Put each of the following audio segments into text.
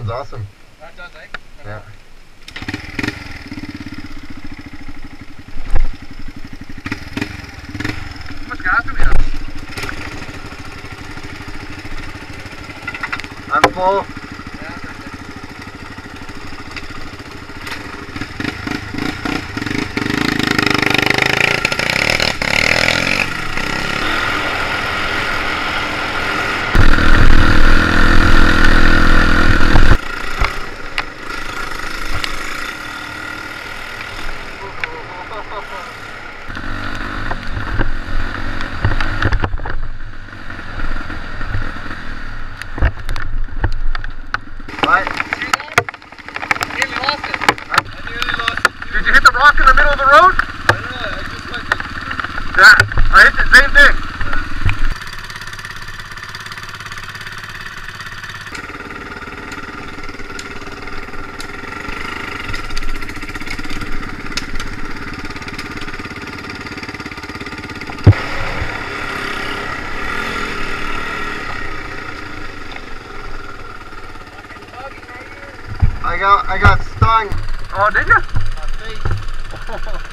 sounds awesome. That does, eh? Yeah. How much gas do we have? I'm full. Yeah, perfect. What? See that? I nearly lost it. I nearly lost it. Did you hit the rock in the middle of the road? I know, I just went like, Yeah, I hit the same thing. I got stung. Oh, did you? my face.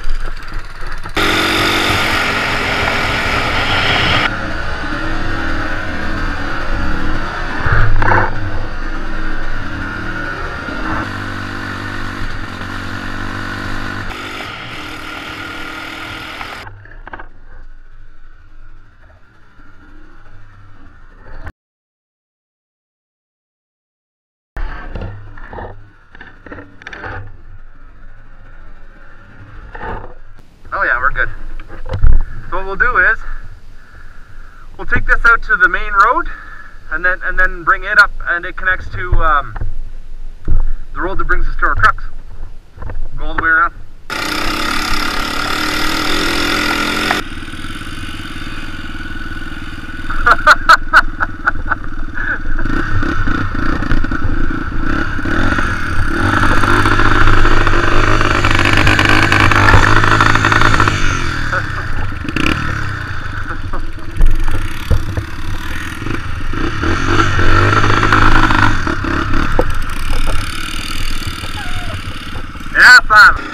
Oh yeah, we're good. So what we'll do is we'll take this out to the main road and then bring it up, and it connects to the road that brings us to our trucks. Go all the way around. Yeah, fam.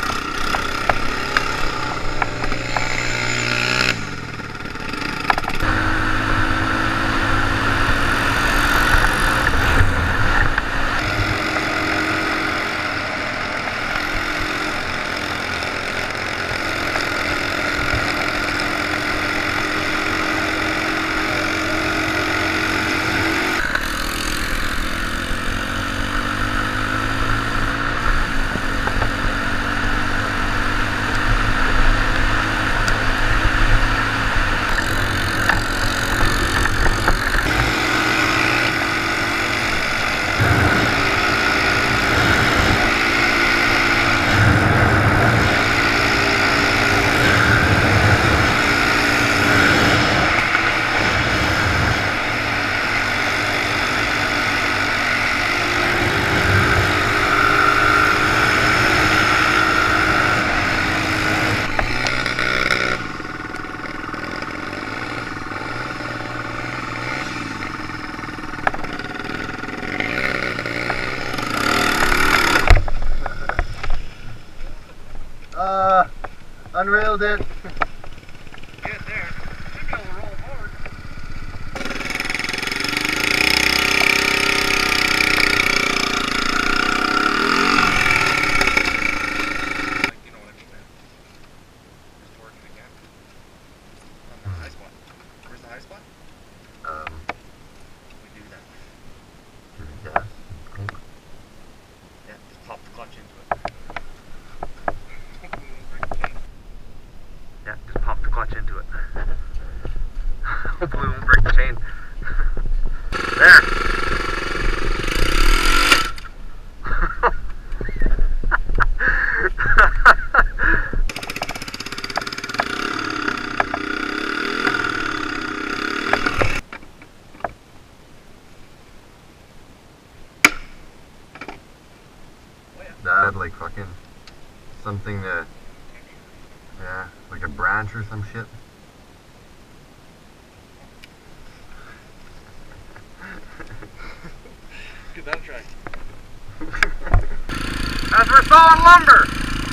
Unrailed it. Get there. Should be able to roll forward. Like, you know what I mean, man? Just working again. On the high spot. Where's the high spot? We do that. Yeah. Yeah, just pop the clutch into it. Yeah, just pop the clutch into it. Hopefully we won't break the chain. There. That had like fucking something that, yeah, like a branch or some shit. Give that a try. As we're sawing lumber.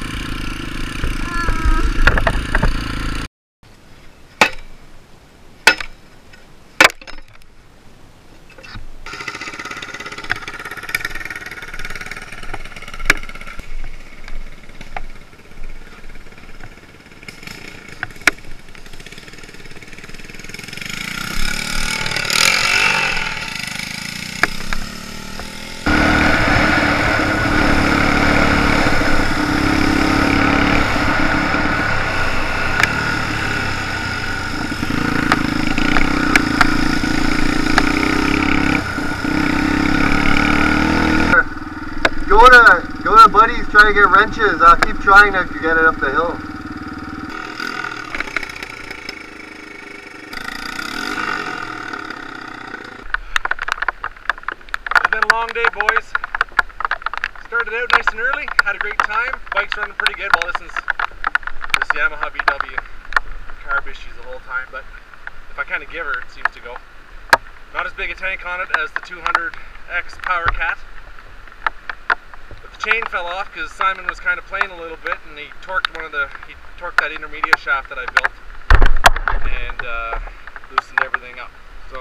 Go to buddies, try to get wrenches. I'll keep trying to get it up the hill. It's been a long day, boys. Started out nice and early, had a great time. Bike's running pretty good. Well, this Yamaha VW carb issues the whole time, but if I kind of give her, it seems to go. Not as big a tank on it as the 200X Power Cat. Chain fell off because Simon was kind of playing a little bit, and he torqued that intermediate shaft that I built and loosened everything up. So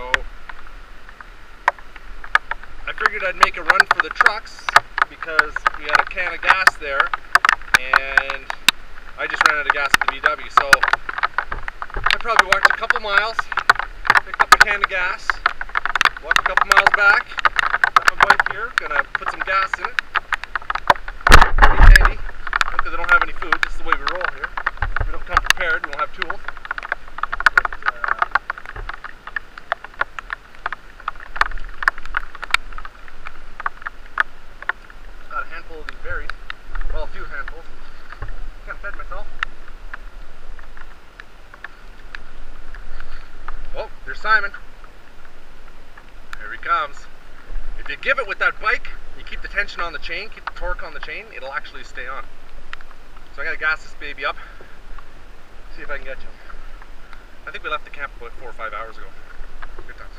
I figured I'd make a run for the trucks because we had a can of gas there, and I just ran out of gas at the VW. So I probably walked a couple miles, picked up a can of gas, walked a couple miles back, got my bike here, gonna put some gas in it. Handy, because I don't have any food. This is the way we roll here. We don't come prepared. We don't have tools. But, got a handful of these berries. Well, a few handfuls. Kind of fed myself. Oh, there's Simon. Here he comes. If you give it with that bike, you keep the tension on the chain, keep the torque on the chain, it'll actually stay on. So I gotta gas this baby up, see if I can get you. I think we left the camp about 4 or 5 hours ago. Good times.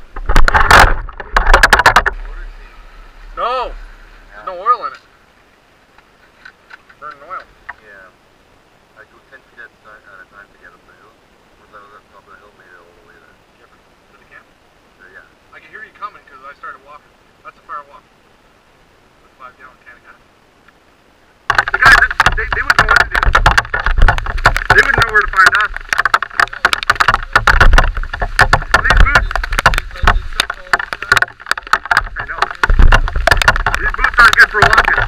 No! There's no oil in it. Burning oil. Yeah. I go 10 feet at a time to get up the hill. Once I was at the top of the hill, made it all the way there. Yep. To the camp. Yeah. I can hear you coming because I started walking. That's a far walk. 5-gallon can of gas. The guys, they would know what to do. They wouldn't know where to find us. These boots, I know. These boots aren't good for walking.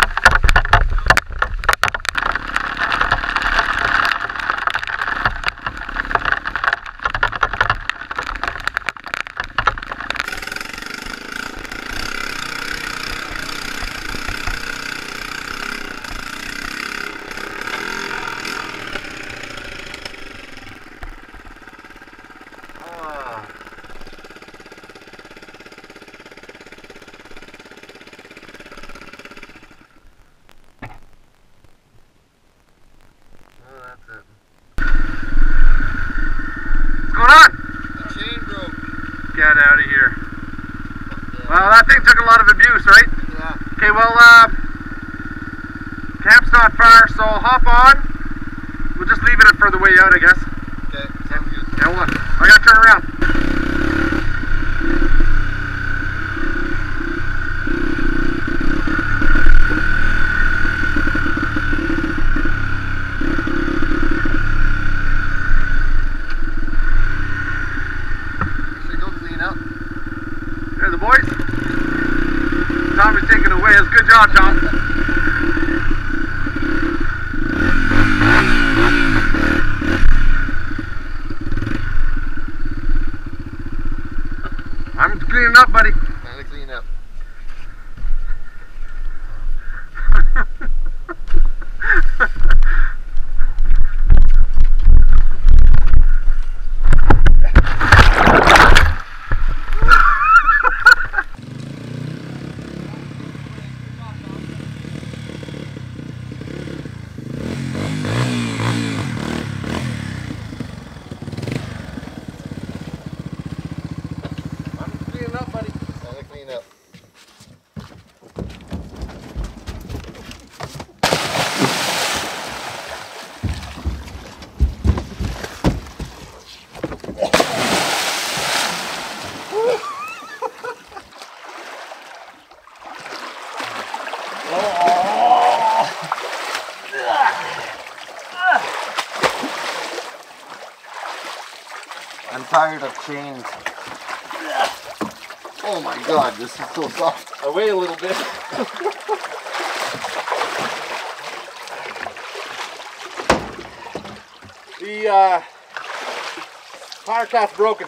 Get out of here. Well, that thing took a lot of abuse, right? Yeah. Okay, well, camp's not far, so hop on. We'll just leave it for the way out, I guess. Okay, sounds good. Yeah, hold on. I gotta turn around. There, the boys. Tommy's taking away. It's a good job, Tom. I'm cleaning up, buddy. Time to clean up. tired of chains. Oh my god, this is so soft. I weigh a little bit. The fire cat's broken.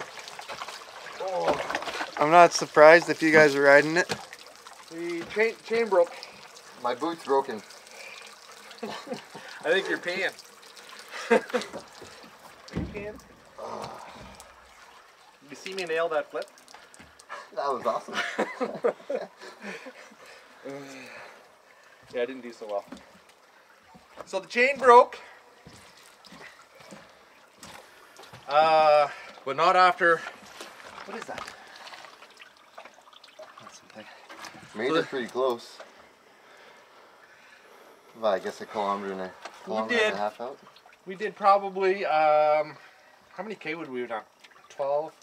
I'm not surprised if you guys are riding it. The chain broke. My boot's broken. I think you're peeing. Are you peeing? You see me nail that flip? That was awesome. Yeah, I didn't do so well. So the chain broke. But not after. What is that? That's something. Made it pretty close. Well, I guess a kilometer and a half out. We did probably, how many K would we have done? 12?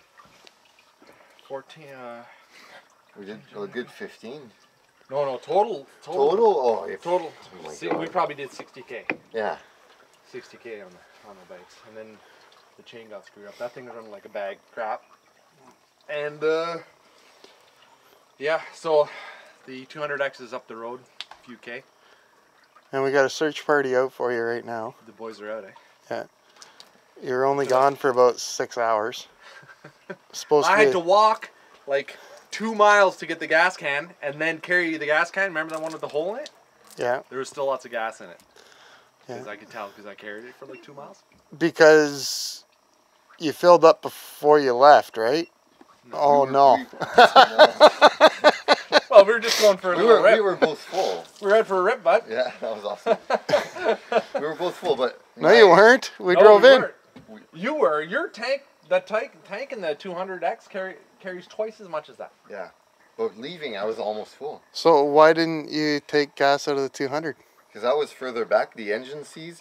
14? We did a good 15. No, total. Total? Oh, yeah. Total. Oh my See, God. we probably did 60K. Yeah. 60K on the bikes. And then the chain got screwed up. That thing was running like a bag of crap. And, yeah, so the 200X is up the road, a few K. And we got a search party out for you right now. The boys are out, eh? Yeah. You're only gone for about 6 hours. Supposed I to be had to walk like 2 miles to get the gas can and then carry the gas can. Remember that one with the hole in it? Yeah. There was still lots of gas in it. Yeah. Because I could tell because I carried it for like 2 miles. Because you filled up before you left, right? Oh no. Well, we were just going for a little rip. We were both full. We were out for a rip, bud. Yeah, that was awesome. We were both full, but No, you weren't. We No, drove we in. weren't. You were. Your tank, that tank in the 200X carries twice as much as that. Yeah, but leaving, I was almost full So why didn't you take gas out of the 200? because I was further back. The engine seized.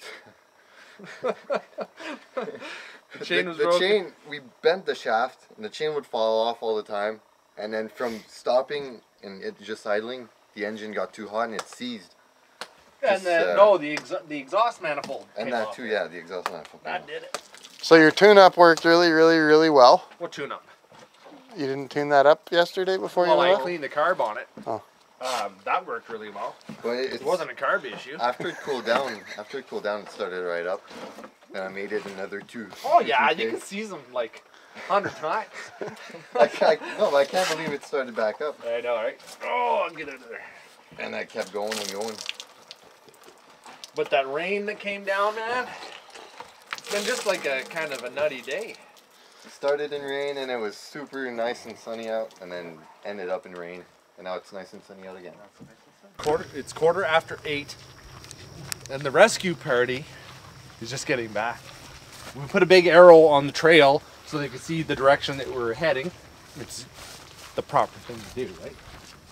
The chain was the broken. chain, we bent the shaft, and the chain would fall off all the time. And then from stopping and it just idling, the engine got too hot and it seized. And Just, then, the exhaust manifold. And came that off. too, yeah, the exhaust manifold. That did it. So your tune-up worked really, really, really well. What tune-up? You didn't tune that up yesterday before Well, you I left? cleaned the carb on it. Oh. That worked really well. But It wasn't a carb issue. After it cooled down, it started right up. And I made it another 2. Oh yeah, 2K. you can seize them like 100 times. I can't believe it started back up. I know, right? Oh, I'll get out of there. And I kept going and going. But that rain that came down, man, it's been just like a kind of a nutty day. It started in rain and it was super nice and sunny out, and then ended up in rain. And now it's nice and sunny out again. It's 8:15, and the rescue party is just getting back. We put a big arrow on the trail so they could see the direction that we're heading. It's the proper thing to do, right?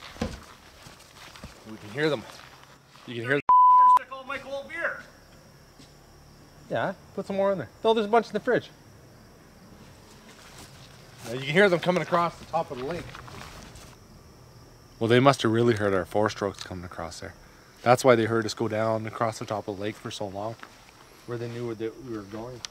We can hear them. You can hear them. Stick all my cold beer. Yeah, put some more in there. No, there's a bunch in the fridge. Now you can hear them coming across the top of the lake. Well, they must have really heard our 4-strokes coming across there. That's why they heard us go down across the top of the lake for so long, where they knew that we were going.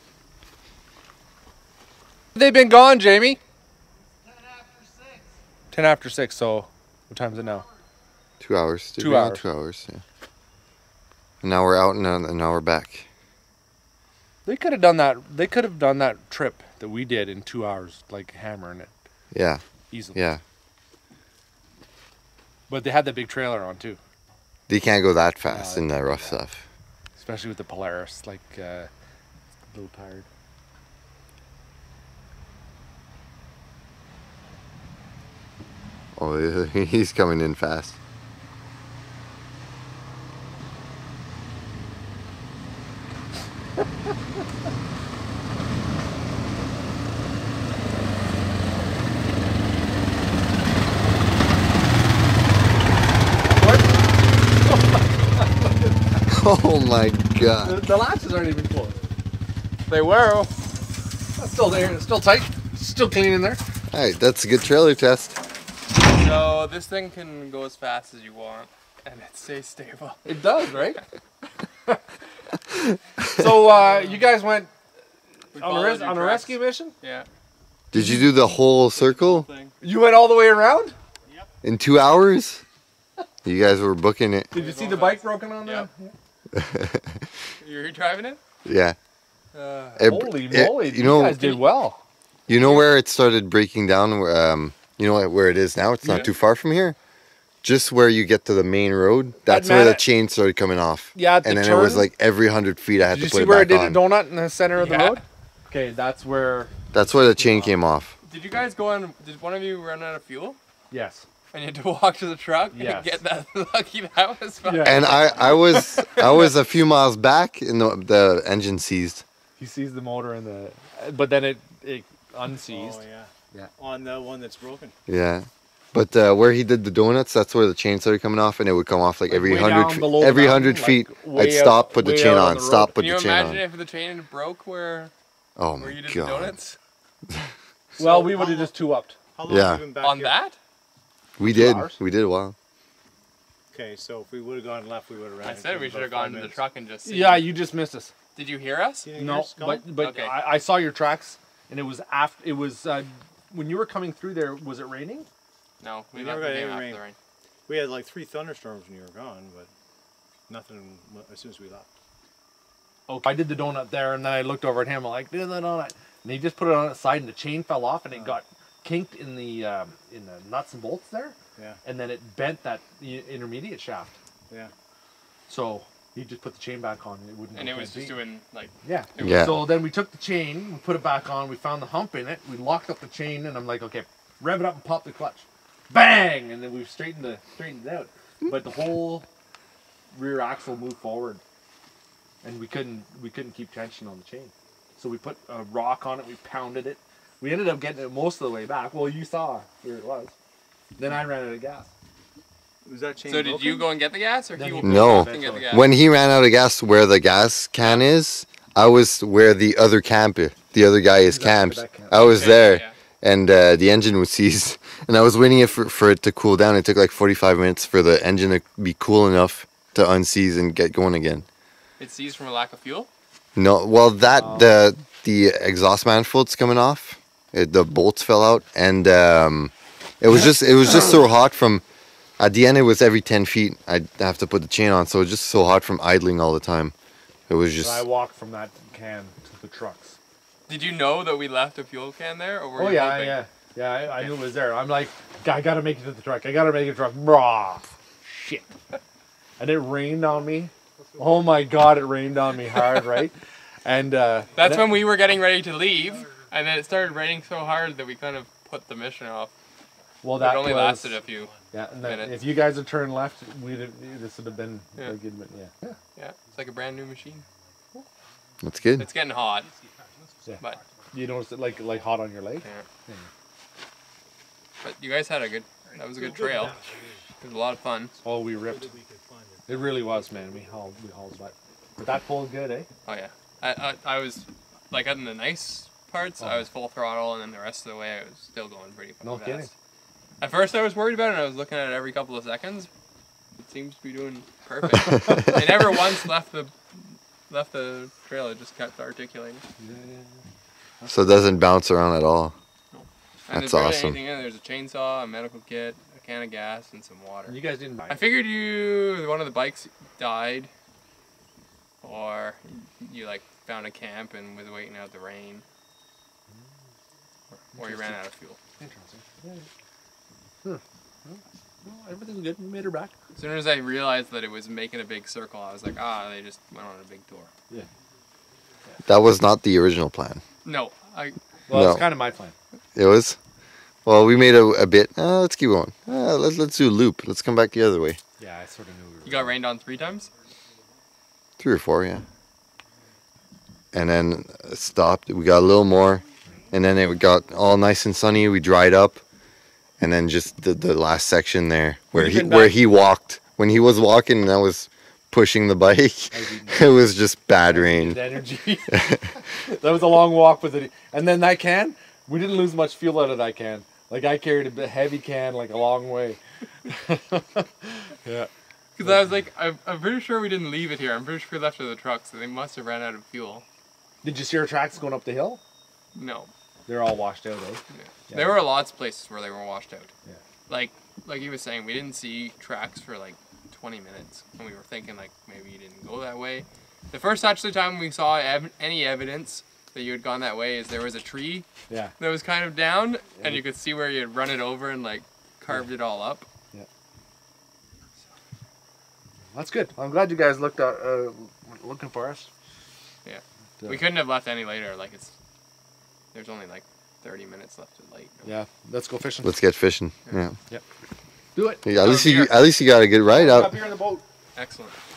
They've been gone, Jamie. 10 after 6. 10 after 6, so what time is it now? 2 hours. 2 hours. 2 hours, yeah. And now we're out and now we're back. They could have done that. They could have done that trip that we did in 2 hours, like hammering it Yeah, easily. yeah. But they had the big trailer on too, They can't go that fast No, in that rough stuff. especially with the Polaris. Like a little tired. Oh, he's coming in fast. Oh my god. The latches aren't even closed. They were. That's still there. It's still tight. Still clean in there. Alright, that's a good trailer test. So this thing can go as fast as you want, and it stays stable. It does, right? So you guys went We On followed a your tracks. rescue mission? Yeah. Did you do the whole circle Thing. You went all the way around? in 2 hours? You guys were booking it. Did you see the bike broken on Yep. there? You're driving it? Yeah. Uh, Holy moly, you guys did well. You know where it started breaking down? You know where it is now? It's not Yeah. too far from here. Just where you get to the main road. That's where the chain started coming off. Yeah, at the And then turn? it was like every 100 feet I had Did you to put see it where I back did on. a donut in the center of the Yeah. road? Okay, that's where. That's where the chain came off. did you guys go on? Did one of you run out of fuel? Yes. And you had to walk to the truck Yes. and get that lucky that was fun. Yeah. And I was a few miles back and the engine seized. He sees the motor in the. But then it unseized. Oh yeah. Yeah. On the one that's broken. Yeah. But where he did the donuts, that's where the chain started coming off, and it would come off like every way 100 down feet. below the Every mountain, 100 feet, like way I'd stop, out- put the way chain out on on, the stop, road. put Can you the chain imagine on. if the chain broke where Oh where my you did the god. donuts? Well, we would have just two-upped. How long Yeah. have you been back On here? that? We did. hours? We did well. Okay, so if we would have gone left, we would have ran. I into said it we in should have about gone 5 to the minutes. truck and just seen. Yeah, you just missed us. Did you hear us? You didn't No, hear us going? but Okay. I saw your tracks, and it was after. It was when you were coming through there. Was it raining? No, we We never never got came any after rain. the rain. We had like 3 thunderstorms when you were gone, but nothing as soon as we left. Okay. I did the donut there, and then I looked over at him. I'm like, "Do the donut," and he just put it on its side, and the chain fell off, and it got kinked in the nuts and bolts there, Yeah. and then it bent that intermediate shaft. Yeah. So he just put the chain back on. It wouldn't. And go it was 10 just feet. doing like Yeah. Yeah. So then we took the chain, we put it back on, we found the hump in it, we locked up the chain, and I'm like, okay, rev it up and pop the clutch. Bang! And then we straightened it out. But the whole rear axle moved forward. And we couldn't keep tension on the chain. So we put a rock on it, we pounded it. We ended up getting it most of the way back. Well, you saw where it was. Then I ran out of gas. Was that chain So did you go and get the gas, or Then he he- went No. and get the gas? When he ran out of gas where the gas can is, I was where the other guy is camped. that camp. I was Okay, there. yeah. And the engine was seized. And I was waiting for it to cool down. It took like 45 minutes for the engine to be cool enough to unseize and get going again. It seized from a lack of fuel. No, well, the exhaust manifold's coming off. The bolts fell out, and it was just so hot from. At the end, it was every 10 feet. I'd have to put the chain on, so it was just so hot from idling all the time. It was So I just. walked from that can to the trucks. Did you know that we left a fuel can there, or were Oh you yeah, hoping? yeah. I knew it was there. I'm like, I gotta make it to the truck. I gotta make it to the truck. Brah. Shit. And it rained on me. Oh my god, it rained on me hard, right? And That's when we were getting ready to leave, and then it started raining so hard that we kind of put the mission off. well, It that only was, lasted a few. Yeah, and then minutes. if you guys had turned left, this would have been Yeah. a good bit. Yeah. Yeah, it's like a brand new machine. That's good. It's getting hot, Yeah. but You noticed it like hot on your leg? yeah. But you guys had a good. That was a good trail. It was a lot of fun. Oh, we ripped. It really was, man. We hauled butt. But that pulled good, eh? Oh yeah. I was like on the nice parts. I was full throttle, and then the rest of the way I was still going pretty No fast. kidding. At first, I was worried about it. And I was looking at it every couple of seconds. It seems to be doing perfect. They never once left the trail. It just kept articulating. So it doesn't bounce around at all. And That's there's barely awesome. anything in it. There's a chainsaw, a medical kit, a can of gas, and some water. You guys didn't buy I figured one of the bikes died, or you like found a camp and was waiting out the rain, or you ran out of fuel. Interesting. Yeah. Well, everything's good. We made her back. As soon as I realized that it was making a big circle, I was like, they just went on a big tour. Yeah. That was not the original plan. No, Well, No. that's kind of my plan. It was. Well, we made a bit. Let's keep going. Let's do a loop. Let's come back the other way. Yeah, I sort of knew we were. you got rained on 3 times. 3 or 4, yeah. And then stopped. We got a little more, and then it got all nice and sunny. We dried up, and then just the last section there where We've he been where back- he walked. When he was walking, and I was pushing the bike. It was just bad rain. The energy. That was a long walk with it, and then that can. We didn't lose much fuel out of that can. Like I carried a heavy can like a long way. Yeah. Because I was like, I'm pretty sure we didn't leave it here. I'm pretty sure we left it at the truck, so they must have ran out of fuel. Did you see our tracks going up the hill? No. They're all washed out, eh? Yeah. There were lots of places where they were washed out. Yeah. Like he was saying, we didn't see tracks for like 20 minutes, and we were thinking like maybe you didn't go that way. The first actually time we saw any evidence that you had gone that way is there was a tree Yeah. that was kind of down, and you could see where you had run it over and like carved it all up. Yeah. That's good. I'm glad you guys looked at looking for us. Yeah. Yeah. We couldn't have left any later. Like there's only like 30 minutes left at light. Yeah. Let's go fishing. Let's get fishing. Yeah. Do it. Yeah, at Oh, least you beer. got to get right Got out. beer in the boat. Excellent.